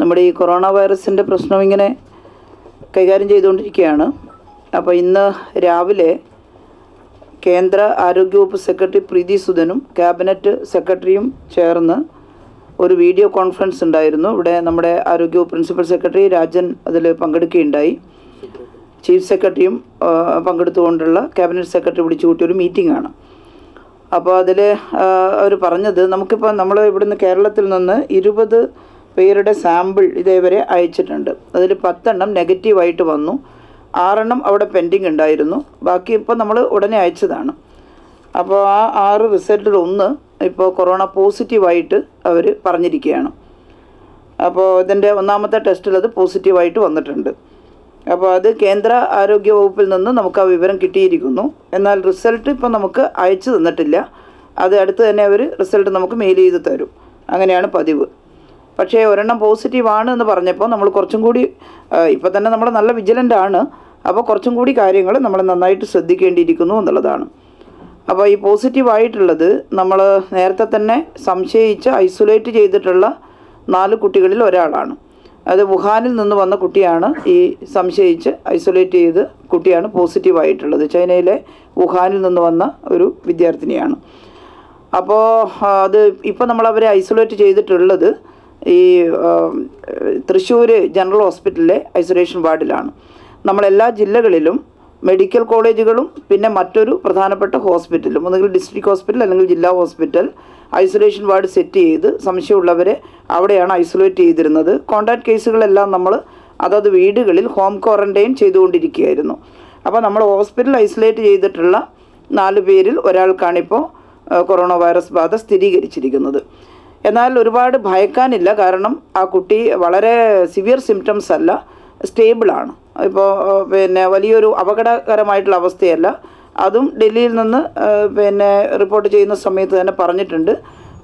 നമ്മുടെ ഈ കൊറോണ വൈറസിൻ്റെ പ്രശ്നം ഇങ്ങനെ കൈകാര്യം ചെയ്തുകൊണ്ടിരിക്കുകയാണ്. അപ്പോൾ ഇന്ന് രാവിലെ കേന്ദ്ര ആരോഗ്യവകുപ്പ് സെക്രട്ടറി പ്രീതി സുദനും ക്യാബിനറ്റ് സെക്രട്ടറിയും ചേർന്ന് ഒരു വീഡിയോ കോൺഫറൻസ് ഉണ്ടായിരുന്നു. ഇവിടെ നമ്മുടെ ആരോഗ്യവകുപ്പ് പ്രിൻസിപ്പൽ സെക്രട്ടറി രാജൻ അതിൽ പങ്കെടുക്കുകയുണ്ടായി. ചീഫ് സെക്രട്ടറിയും പങ്കെടുത്തുകൊണ്ടുള്ള ക്യാബിനറ്റ് സെക്രട്ടറി വിളിച്ചു കൂട്ടിയ ഒരു മീറ്റിംഗാണ്. അപ്പോൾ അതിൽ അവർ പറഞ്ഞത്, നമുക്കിപ്പോൾ നമ്മൾ ഇവിടുന്ന് കേരളത്തിൽ നിന്ന് 20 പേരുടെ സാമ്പിൾ ഇതേവരെ അയച്ചിട്ടുണ്ട്. അതിൽ 10 എണ്ണം നെഗറ്റീവായിട്ട് വന്നു, 6 എണ്ണം അവിടെ പെൻഡിങ് ഉണ്ടായിരുന്നു, ബാക്കി ഇപ്പോൾ നമ്മൾ ഉടനെ അയച്ചതാണ്. അപ്പോൾ ആ 6 റിസൾട്ടിൽ 1 ഇപ്പോൾ കൊറോണ പോസിറ്റീവായിട്ട് അവർ പറഞ്ഞിരിക്കുകയാണ്. അപ്പോൾ ഇതിൻ്റെ 1ാമത്തെ ടെസ്റ്റിൽ അത് പോസിറ്റീവായിട്ട് വന്നിട്ടുണ്ട്. അപ്പോൾ അത് കേന്ദ്ര ആരോഗ്യ വകുപ്പിൽ നിന്ന് നമുക്ക് ആ വിവരം കിട്ടിയിരിക്കുന്നു. എന്നാൽ റിസൾട്ട് ഇപ്പോൾ നമുക്ക് അയച്ചു തന്നിട്ടില്ല. അത് അടുത്ത് തന്നെ അവർ റിസൾട്ട് നമുക്ക് മെയിൽ ചെയ്ത് തരും. അങ്ങനെയാണ് പതിവ്. പക്ഷേ ഒരെണ്ണം പോസിറ്റീവാണ് എന്ന് പറഞ്ഞപ്പോൾ നമ്മൾ കുറച്ചും കൂടി ഇപ്പോൾ തന്നെ നമ്മൾ നല്ല വിജിലൻ്റ് ആണ്. അപ്പോൾ കുറച്ചും കൂടി കാര്യങ്ങൾ നമ്മൾ നന്നായിട്ട് ശ്രദ്ധിക്കേണ്ടിയിരിക്കുന്നു എന്നുള്ളതാണ്. അപ്പോൾ ഈ പോസിറ്റീവായിട്ടുള്ളത് നമ്മൾ നേരത്തെ തന്നെ സംശയിച്ച് ഐസൊലേറ്റ് ചെയ്തിട്ടുള്ള 4 കുട്ടികളിൽ ഒരാളാണ്. അത് വുഹാനിൽ നിന്ന് വന്ന കുട്ടിയാണ്. ഈ സംശയിച്ച് ഐസൊലേറ്റ് ചെയ്ത് കുട്ടിയാണ് പോസിറ്റീവായിട്ടുള്ളത്. ചൈനയിലെ വുഹാനിൽ നിന്ന് വന്ന ഒരു വിദ്യാർത്ഥിനിയാണ്. അപ്പോൾ അത് ഇപ്പോൾ നമ്മളവരെ ഐസൊലേറ്റ് ചെയ്തിട്ടുള്ളത് ഈ തൃശ്ശൂർ ജനറൽ ഹോസ്പിറ്റലിലെ ഐസൊലേഷൻ വാർഡിലാണ്. നമ്മളെല്ലാ ജില്ലകളിലും മെഡിക്കൽ കോളേജുകളും പിന്നെ മറ്റൊരു പ്രധാനപ്പെട്ട ഹോസ്പിറ്റലും, ഒന്നുകിൽ ഡിസ്ട്രിക്ട് ഹോസ്പിറ്റൽ അല്ലെങ്കിൽ ജില്ലാ ഹോസ്പിറ്റൽ, ഐസൊലേഷൻ വാർഡ് സെറ്റ് ചെയ്ത് സംശയമുള്ളവരെ അവിടെയാണ് ഐസൊലേറ്റ് ചെയ്തിരുന്നത്. കോൺടാക്ട് കേസുകളെല്ലാം നമ്മൾ അതത് വീടുകളിൽ ഹോം ക്വാറൻറ്റൈൻ ചെയ്തുകൊണ്ടിരിക്കുകയായിരുന്നു. അപ്പോൾ നമ്മൾ ഹോസ്പിറ്റൽ ഐസൊലേറ്റ് ചെയ്തിട്ടുള്ള 4 പേരിൽ ഒരാൾക്കാണിപ്പോൾ കൊറോണ വൈറസ് ബാധ സ്ഥിരീകരിച്ചിരിക്കുന്നത്. എന്നാൽ ഒരുപാട് ഭയക്കാനില്ല. കാരണം ആ കുട്ടി വളരെ സിവിയർ സിംറ്റംസ് അല്ല, സ്റ്റേബിളാണ്. ഇപ്പോൾ പിന്നെ വലിയൊരു അപകടകരമായിട്ടുള്ള അവസ്ഥയല്ല. അതും ഡൽഹിയിൽ നിന്ന് പിന്നെ റിപ്പോർട്ട് ചെയ്യുന്ന സമയത്ത് തന്നെ പറഞ്ഞിട്ടുണ്ട്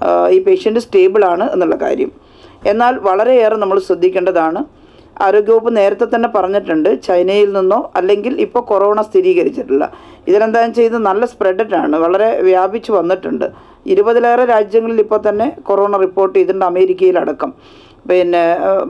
ഈ പേഷ്യൻ്റ് സ്റ്റേബിളാണ് എന്നുള്ള കാര്യം. എന്നാൽ വളരെയേറെ നമ്മൾ ശ്രദ്ധിക്കേണ്ടതാണ്. ആരോഗ്യവകുപ്പ് നേരത്തെ തന്നെ പറഞ്ഞിട്ടുണ്ട്, ചൈനയിൽ നിന്നോ അല്ലെങ്കിൽ ഇപ്പോൾ കൊറോണ സ്ഥിരീകരിച്ചിട്ടില്ല. ഇതിലെന്താണെന്ന് ചെയ്ത് നല്ല സ്പ്രെഡാണ്, വളരെ വ്യാപിച്ചു വന്നിട്ടുണ്ട്. 20ലേറെ രാജ്യങ്ങളിൽ ഇപ്പോൾ തന്നെ കൊറോണ റിപ്പോർട്ട് ചെയ്തിട്ടുണ്ട്, അമേരിക്കയിലടക്കം. പിന്നെ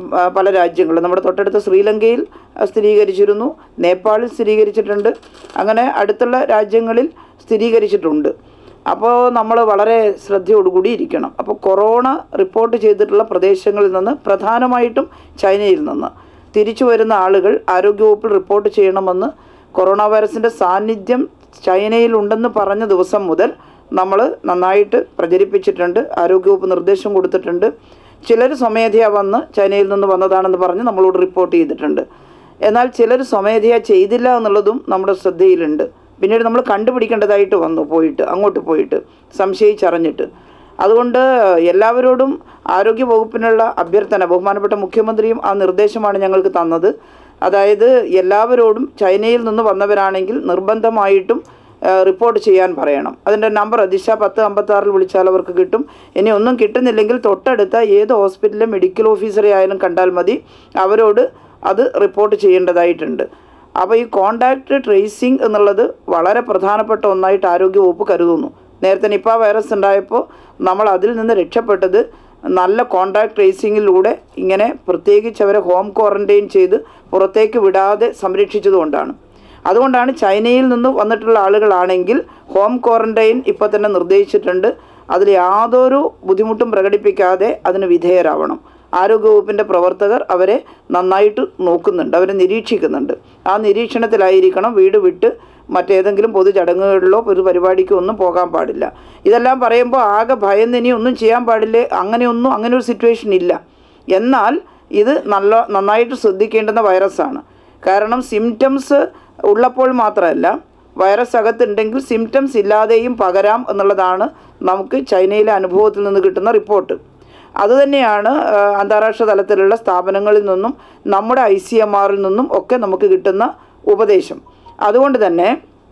പല രാജ്യങ്ങളും, നമ്മുടെ തൊട്ടടുത്ത ശ്രീലങ്കയിൽ സ്ഥിരീകരിച്ചിരുന്നു, നേപ്പാളിൽ സ്ഥിരീകരിച്ചിട്ടുണ്ട്, അങ്ങനെ അടുത്തുള്ള രാജ്യങ്ങളിൽ സ്ഥിരീകരിച്ചിട്ടുണ്ട്. അപ്പോൾ നമ്മൾ വളരെ ശ്രദ്ധയോടുകൂടി ഇരിക്കണം. അപ്പോൾ കൊറോണ റിപ്പോർട്ട് ചെയ്തിട്ടുള്ള പ്രദേശങ്ങളിൽ നിന്ന്, പ്രധാനമായിട്ടും ചൈനയിൽ നിന്ന് തിരിച്ചു വരുന്ന ആളുകൾ ആരോഗ്യവകുപ്പിൽ റിപ്പോർട്ട് ചെയ്യണമെന്ന് കൊറോണ വൈറസിൻ്റെ സാന്നിധ്യം ചൈനയിലുണ്ടെന്ന് പറഞ്ഞ ദിവസം മുതൽ നമ്മൾ നന്നായിട്ട് പ്രചരിപ്പിച്ചിട്ടുണ്ട്. ആരോഗ്യവകുപ്പ് നിർദ്ദേശം കൊടുത്തിട്ടുണ്ട്. ചിലർ സ്വമേധയാ വന്ന് ചൈനയിൽ നിന്ന് വന്നതാണെന്ന് പറഞ്ഞ് നമ്മളോട് റിപ്പോർട്ട് ചെയ്തിട്ടുണ്ട്. എന്നാൽ ചിലർ സ്വമേധയാ ചെയ്തില്ല എന്നുള്ളതും നമ്മുടെ ശ്രദ്ധയിലുണ്ട്. പിന്നീട് നമ്മൾ കണ്ടുപിടിക്കേണ്ടതായിട്ട് വന്നു, അങ്ങോട്ട് പോയിട്ട് സംശയിച്ചറിഞ്ഞിട്ട്. അതുകൊണ്ട് എല്ലാവരോടും ആരോഗ്യ വകുപ്പിനുള്ള അഭ്യർത്ഥന, ബഹുമാനപ്പെട്ട മുഖ്യമന്ത്രിയും ആ നിർദ്ദേശമാണ് ഞങ്ങൾക്ക് തന്നത്. അതായത് എല്ലാവരോടും ചൈനയിൽ നിന്ന് വന്നവരാണെങ്കിൽ നിർബന്ധമായിട്ടും റിപ്പോർട്ട് ചെയ്യാൻ പറയണം. അതിൻ്റെ നമ്പർ ദിശ 1056 വിളിച്ചാൽ അവർക്ക് കിട്ടും. ഇനി ഒന്നും കിട്ടുന്നില്ലെങ്കിൽ തൊട്ടടുത്ത ഏത് ഹോസ്പിറ്റലിലെ മെഡിക്കൽ ഓഫീസറെ ആയാലും കണ്ടാൽ മതി, അവരോട് അത് റിപ്പോർട്ട് ചെയ്യേണ്ടതായിട്ടുണ്ട്. അപ്പോൾ ഈ കോണ്ടാക്റ്റ് ട്രേസിങ് എന്നുള്ളത് വളരെ പ്രധാനപ്പെട്ട ഒന്നായിട്ട് ആരോഗ്യവകുപ്പ് കരുതുന്നു. നേരത്തെ നിപ്പ വൈറസ് ഉണ്ടായപ്പോൾ നമ്മൾ അതിൽ നിന്ന് രക്ഷപ്പെട്ടത് നല്ല കോണ്ടാക്ട് ട്രേസിങ്ങിലൂടെ ഇങ്ങനെ പ്രത്യേകിച്ച് അവരെ ഹോം ക്വാറൻറ്റൈൻ ചെയ്ത് പുറത്തേക്ക് വിടാതെ സംരക്ഷിച്ചതുകൊണ്ടാണ്. അതുകൊണ്ടാണ് ചൈനയിൽ നിന്ന് വന്നിട്ടുള്ള ആളുകളാണെങ്കിൽ ഹോം ക്വാറൻറ്റൈൻ ഇപ്പോൾ തന്നെ നിർദ്ദേശിച്ചിട്ടുണ്ട്. അതിൽ യാതൊരു ബുദ്ധിമുട്ടും പ്രകടിപ്പിക്കാതെ അതിന് വിധേയരാവണം. ആരോഗ്യവകുപ്പിൻ്റെ പ്രവർത്തകർ അവരെ നന്നായിട്ട് നോക്കുന്നുണ്ട്, അവരെ നിരീക്ഷിക്കുന്നുണ്ട്. ആ നിരീക്ഷണത്തിലായിരിക്കണം. വീട് വിട്ട് മറ്റേതെങ്കിലും പൊതുചടങ്ങുകളിലോ പൊതു പരിപാടിക്കോ ഒന്നും പോകാൻ പാടില്ല. ഇതെല്ലാം പറയുമ്പോൾ ആകെ ഭയന്ന് ഇനി ഒന്നും ചെയ്യാൻ പാടില്ലേ, അങ്ങനെ ഒരു സിറ്റുവേഷൻ ഇല്ല. എന്നാൽ ഇത് നന്നായിട്ട് ശ്രദ്ധിക്കേണ്ടുന്ന വൈറസാണ്. കാരണം സിംറ്റംസ് ഉള്ളപ്പോൾ മാത്രമല്ല, വൈറസ് അകത്തുണ്ടെങ്കിൽ സിംറ്റംസ് ഇല്ലാതെയും പകരാം എന്നുള്ളതാണ് നമുക്ക് ചൈനയിലെ അനുഭവത്തിൽ നിന്ന് കിട്ടുന്ന റിപ്പോർട്ട്. അതുതന്നെയാണ് അന്താരാഷ്ട്ര തലത്തിലുള്ള സ്ഥാപനങ്ങളിൽ നിന്നും നമ്മുടെ ICMRൽ നിന്നും ഒക്കെ നമുക്ക് കിട്ടുന്ന ഉപദേശം. അതുകൊണ്ട് തന്നെ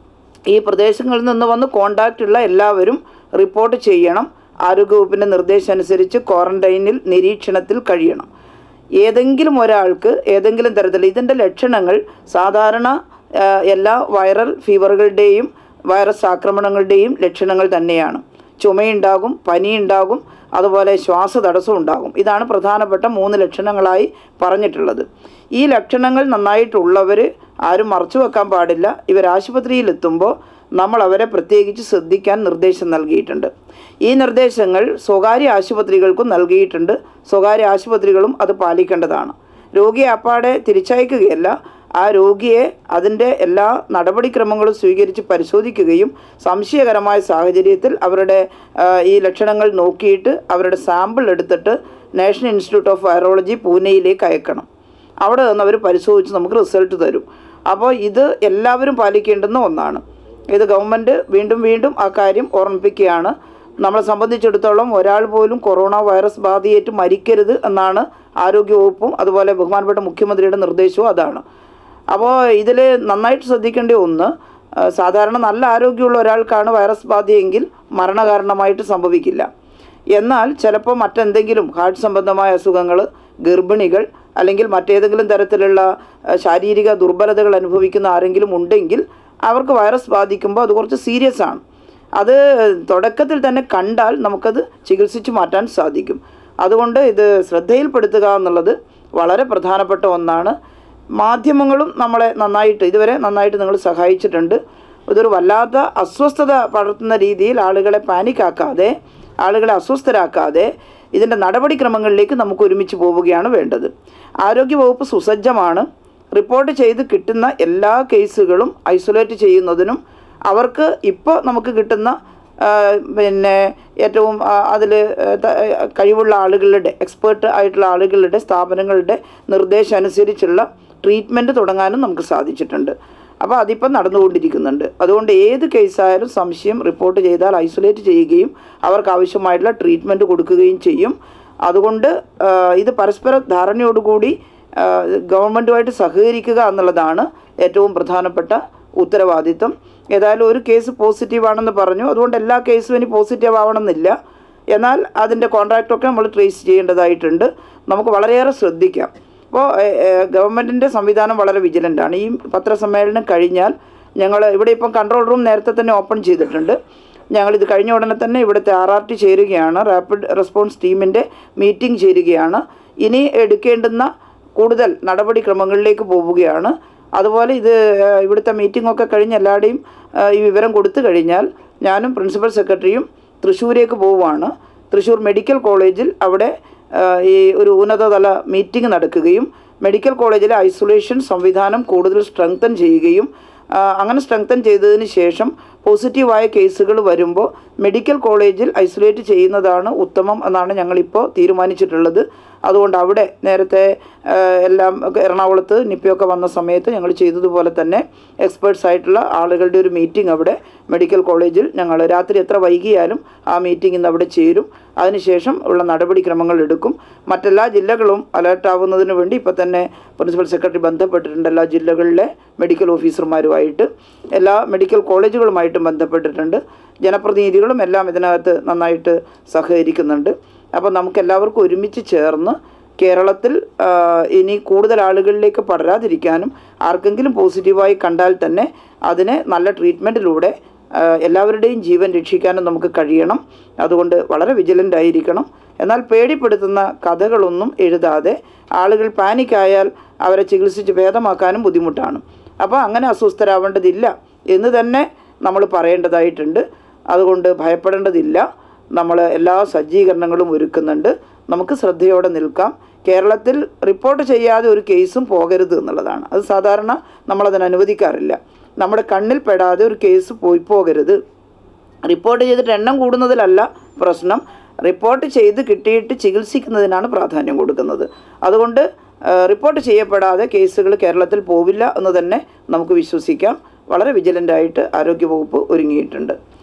ഈ പ്രദേശങ്ങളിൽ നിന്ന് വന്ന് കോണ്ടാക്റ്റ് ഉള്ള എല്ലാവരും റിപ്പോർട്ട് ചെയ്യണം. ആരോഗ്യവകുപ്പിൻ്റെ നിർദ്ദേശം അനുസരിച്ച് ക്വാറൻറ്റൈനിൽ, നിരീക്ഷണത്തിൽ കഴിയണം. ഏതെങ്കിലും ഒരാൾക്ക് ഏതെങ്കിലും തരത്തിൽ ഇതിൻ്റെ ലക്ഷണങ്ങൾ സാധാരണ എല്ലാ വൈറൽ ഫീവറുകളുടെയും വൈറസ് ആക്രമണങ്ങളുടെയും ലക്ഷണങ്ങൾ തന്നെയാണ്. ചുമയുണ്ടാകും, പനിയുണ്ടാകും, അതുപോലെ ശ്വാസതടസ്സം ഉണ്ടാകും. ഇതാണ് പ്രധാനപ്പെട്ട 3 ലക്ഷണങ്ങളായി പറഞ്ഞിട്ടുള്ളത്. ഈ ലക്ഷണങ്ങൾ നന്നായിട്ടുള്ളവർ ആരും മറച്ചു വെക്കാൻ പാടില്ല. ഇവർ ആശുപത്രിയിലെത്തുമ്പോൾ നമ്മൾ അവരെ പ്രത്യേകിച്ച് ശ്രദ്ധിക്കാൻ നിർദ്ദേശം നൽകിയിട്ടുണ്ട്. ഈ നിർദ്ദേശങ്ങൾ സ്വകാര്യ ആശുപത്രികൾക്കും നൽകിയിട്ടുണ്ട്. സ്വകാര്യ ആശുപത്രികളും അത് പാലിക്കേണ്ടതാണ്. രോഗിയെ അപ്പാടെ തിരിച്ചയക്കുകയല്ല, ആ രോഗിയെ അതിൻ്റെ എല്ലാ നടപടിക്രമങ്ങളും സ്വീകരിച്ച് പരിശോധിക്കുകയും സംശയകരമായ സാഹചര്യത്തിൽ അവരുടെ ഈ ലക്ഷണങ്ങൾ നോക്കിയിട്ട് അവരുടെ സാമ്പിൾ എടുത്തിട്ട് നാഷണൽ ഇൻസ്റ്റിറ്റ്യൂട്ട് ഓഫ് വൈറോളജി പൂനെയിലേക്ക് അയക്കണം. അവിടെ നിന്ന് അവർ പരിശോധിച്ച് നമുക്ക് റിസൾട്ട് തരും. അപ്പോൾ ഇത് എല്ലാവരും പാലിക്കേണ്ടുന്ന ഒന്നാണ്. ഇത് ഗവൺമെൻറ് വീണ്ടും വീണ്ടും ആ കാര്യം ഓർമ്മിപ്പിക്കുകയാണ്. നമ്മളെ സംബന്ധിച്ചിടത്തോളം ഒരാൾ പോലും കൊറോണ വൈറസ് ബാധയേറ്റ് മരിക്കരുത് എന്നാണ് ആരോഗ്യവകുപ്പും അതുപോലെ ബഹുമാനപ്പെട്ട മുഖ്യമന്ത്രിയുടെ നിർദ്ദേശവും അതാണ്. അപ്പോൾ ഇതിൽ നന്നായിട്ട് ശ്രദ്ധിക്കേണ്ട ഒന്ന്, സാധാരണ നല്ല ആരോഗ്യമുള്ള ഒരാൾക്കാണ് വൈറസ് ബാധയെങ്കിൽ മരണകാരണമായിട്ട് സംഭവിക്കില്ല. എന്നാൽ ചിലപ്പോൾ മറ്റെന്തെങ്കിലും ഹാർട്ട് സംബന്ധമായ അസുഖങ്ങൾ, ഗർഭിണികൾ അല്ലെങ്കിൽ മറ്റേതെങ്കിലും തരത്തിലുള്ള ശാരീരിക ദുർബലതകൾ അനുഭവിക്കുന്ന ആരെങ്കിലും ഉണ്ടെങ്കിൽ അവർക്ക് വൈറസ് ബാധിക്കുമ്പോൾ അത് കുറച്ച് സീരിയസ് ആണ്. അത് തുടക്കത്തിൽ തന്നെ കണ്ടാൽ നമുക്കത് ചികിത്സിച്ച് മാറ്റാൻ സാധിക്കും. അതുകൊണ്ട് ഇത് ശ്രദ്ധയിൽപ്പെടുത്തുക എന്നുള്ളത് വളരെ പ്രധാനപ്പെട്ട ഒന്നാണ്. മാധ്യമങ്ങളും നമ്മളെ ഇതുവരെ നന്നായിട്ട് നിങ്ങൾ സഹായിച്ചിട്ടുണ്ട്. ഇതൊരു വല്ലാത്ത അസ്വസ്ഥത പടർത്തുന്ന രീതിയിൽ ആളുകളെ പാനിക്കാക്കാതെ, ആളുകളെ അസ്വസ്ഥരാക്കാതെ ഇതിൻ്റെ നടപടിക്രമങ്ങളിലേക്ക് നമുക്ക് ഒരുമിച്ച് പോവുകയാണ് വേണ്ടത്. ആരോഗ്യവകുപ്പ് സുസജ്ജമാണ്. റിപ്പോർട്ട് ചെയ്ത് കിട്ടുന്ന എല്ലാ കേസുകളും ഐസൊലേറ്റ് ചെയ്യുന്നതിനും അവർക്ക് ഇപ്പോൾ നമുക്ക് കിട്ടുന്ന ഏറ്റവും അതിൽ കഴിവുള്ള ആളുകളുടെ, എക്സ്പേർട്ട് ആയിട്ടുള്ള ആളുകളുടെ, സ്ഥാപനങ്ങളുടെ നിർദ്ദേശം അനുസരിച്ചുള്ള ട്രീറ്റ്മെൻറ്റ് തുടങ്ങാനും നമുക്ക് സാധിച്ചിട്ടുണ്ട്. അപ്പോൾ അതിപ്പം നടന്നുകൊണ്ടിരിക്കുന്നുണ്ട്. അതുകൊണ്ട് ഏത് കേസായാലും സംശയം റിപ്പോർട്ട് ചെയ്താൽ ഐസൊലേറ്റ് ചെയ്യുകയും അവർക്ക് ആവശ്യമായിട്ടുള്ള ട്രീറ്റ്മെൻറ്റ് കൊടുക്കുകയും ചെയ്യും. അതുകൊണ്ട് ഇത് പരസ്പര ധാരണയോടുകൂടി ഗവൺമെൻറ്റുമായിട്ട് സഹകരിക്കുക എന്നുള്ളതാണ് ഏറ്റവും പ്രധാനപ്പെട്ട ഉത്തരവാദിത്വം. ഏതായാലും ഒരു കേസ് പോസിറ്റീവാണെന്ന് പറഞ്ഞു, അതുകൊണ്ട് എല്ലാ കേസും ഇനി പോസിറ്റീവ് ആവണമെന്നില്ല. എന്നാൽ അതിൻ്റെ കോൺട്രാക്റ്റൊക്കെ നമ്മൾ ട്രേസ് ചെയ്യേണ്ടതായിട്ടുണ്ട്. നമുക്ക് വളരെയേറെ ശ്രദ്ധിക്കാം. അപ്പോൾ ഗവൺമെൻറ്റിൻ്റെ സംവിധാനം വളരെ വിജിലൻ്റാണ്. ഈ പത്രസമ്മേളനം കഴിഞ്ഞാൽ ഞങ്ങൾ ഇവിടെ ഇപ്പം കൺട്രോൾ റൂം നേരത്തെ തന്നെ ഓപ്പൺ ചെയ്തിട്ടുണ്ട്. ഞങ്ങളിത് കഴിഞ്ഞ ഉടനെ തന്നെ ഇവിടുത്തെ RRT ചേരുകയാണ്, റാപ്പിഡ് റെസ്പോൺസ് ടീമിൻ്റെ മീറ്റിംഗ് ചേരുകയാണ്. ഇനി എടുക്കേണ്ടുന്ന കൂടുതൽ നടപടിക്രമങ്ങളിലേക്ക് പോവുകയാണ്. അതുപോലെ ഇവിടുത്തെ മീറ്റിങ്ങൊക്കെ കഴിഞ്ഞ് എല്ലാവരുടെയും ഈ വിവരം കൊടുത്തു കഴിഞ്ഞാൽ ഞാനും പ്രിൻസിപ്പൽ സെക്രട്ടറിയും തൃശ്ശൂരേക്ക് പോവുകയാണ്. തൃശ്ശൂർ മെഡിക്കൽ കോളേജിൽ അവിടെ ഈ ഒരു ഉന്നതതല മീറ്റിംഗ് നടക്കുകയും മെഡിക്കൽ കോളേജിലെ ഐസൊലേഷൻ സംവിധാനം കൂടുതൽ സ്ട്രെങ്തൻ ചെയ്യുകയും അങ്ങനെ സ്ട്രെങ്തൻ ചെയ്തതിന് ശേഷം പോസിറ്റീവായ കേസുകൾ വരുമ്പോൾ മെഡിക്കൽ കോളേജിൽ ഐസൊലേറ്റ് ചെയ്യുന്നതാണ് ഉത്തമം എന്നാണ് ഞങ്ങളിപ്പോൾ തീരുമാനിച്ചിട്ടുള്ളത്. അതുകൊണ്ട് അവിടെ നേരത്തെ എല്ലാം എറണാകുളത്ത് നിപ്പയൊക്കെ വന്ന സമയത്ത് ഞങ്ങൾ ചെയ്തതുപോലെ തന്നെ എക്സ്പേർട്സ് ആയിട്ടുള്ള ആളുകളുടെ ഒരു മീറ്റിംഗ് അവിടെ മെഡിക്കൽ കോളേജിൽ ഞങ്ങൾ രാത്രി എത്ര വൈകിയാലും ആ മീറ്റിംഗ് ഇന്ന് അവിടെ ചേരും. അതിനുശേഷം ഉള്ള നടപടിക്രമങ്ങൾ എടുക്കും. മറ്റെല്ലാ ജില്ലകളും അലേർട്ടാവുന്നതിന് വേണ്ടി ഇപ്പോൾ തന്നെ പ്രിൻസിപ്പൽ സെക്രട്ടറി ബന്ധപ്പെട്ടിട്ടുണ്ട്. എല്ലാ ജില്ലകളിലെ മെഡിക്കൽ ഓഫീസർമാരുമായിട്ട്, എല്ലാ മെഡിക്കൽ കോളേജുകളുമായിട്ടും ബന്ധപ്പെട്ടിട്ടുണ്ട്. ജനപ്രതിനിധികളും എല്ലാം ഇതിനകത്ത് നന്നായിട്ട് സഹകരിക്കുന്നുണ്ട്. അപ്പോൾ നമുക്കെല്ലാവർക്കും ഒരുമിച്ച് ചേർന്ന് കേരളത്തിൽ ഇനി കൂടുതൽ ആളുകളിലേക്ക് പടരാതിരിക്കാനും ആർക്കെങ്കിലും പോസിറ്റീവായി കണ്ടാൽ തന്നെ അതിനെ നല്ല ട്രീറ്റ്മെൻറ്റിലൂടെ എല്ലാവരുടെയും ജീവൻ രക്ഷിക്കാനും നമുക്ക് കഴിയണം. അതുകൊണ്ട് വളരെ വിജിലൻ്റ് ആയിരിക്കണം. എന്നാൽ പേടിപ്പെടുത്തുന്ന കഥകളൊന്നും എഴുതാതെ ആളുകൾ പാനിക്കായാൽ അവരെ ചികിത്സിച്ച് ഭേദമാക്കാനും ബുദ്ധിമുട്ടാണ്. അപ്പോൾ അങ്ങനെ അസ്വസ്ഥരാവേണ്ടതില്ല എന്ന് തന്നെ നമ്മൾ പറയേണ്ടതായിട്ടുണ്ട്. അതുകൊണ്ട് ഭയപ്പെടേണ്ടതില്ല. നമ്മൾ എല്ലാ സജ്ജീകരണങ്ങളും ഒരുക്കുന്നുണ്ട്. നമുക്ക് ശ്രദ്ധയോടെ നിൽക്കാം. കേരളത്തിൽ റിപ്പോർട്ട് ചെയ്യാതെ ഒരു കേസും പോകരുത് എന്നുള്ളതാണ്. അത് സാധാരണ നമ്മളതിന് അനുവദിക്കാറില്ല. നമ്മുടെ കണ്ണിൽ പെടാതെ ഒരു കേസ് പോകരുത്. റിപ്പോർട്ട് ചെയ്തിട്ട് എണ്ണം കൂടുന്നതിലല്ല പ്രശ്നം, റിപ്പോർട്ട് ചെയ്ത് കിട്ടിയിട്ട് ചികിത്സിക്കുന്നതിനാണ് പ്രാധാന്യം കൊടുക്കുന്നത്. അതുകൊണ്ട് റിപ്പോർട്ട് ചെയ്യപ്പെടാതെ കേസുകൾ കേരളത്തിൽ പോവില്ല എന്ന് തന്നെ നമുക്ക് വിശ്വസിക്കാം. വളരെ വിജിലൻ്റായിട്ട് ആരോഗ്യവകുപ്പ് ഒരുങ്ങിയിട്ടുണ്ട്.